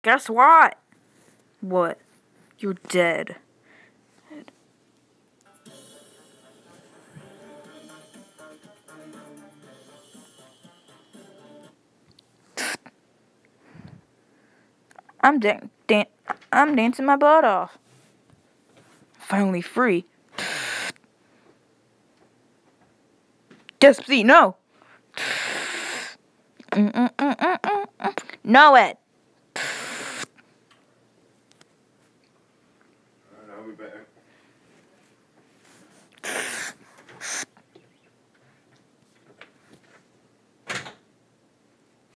Guess what? What? You're dead. I'm dancing my butt off. Finally free. Despacito. No, Ed. Alright, I'll be back.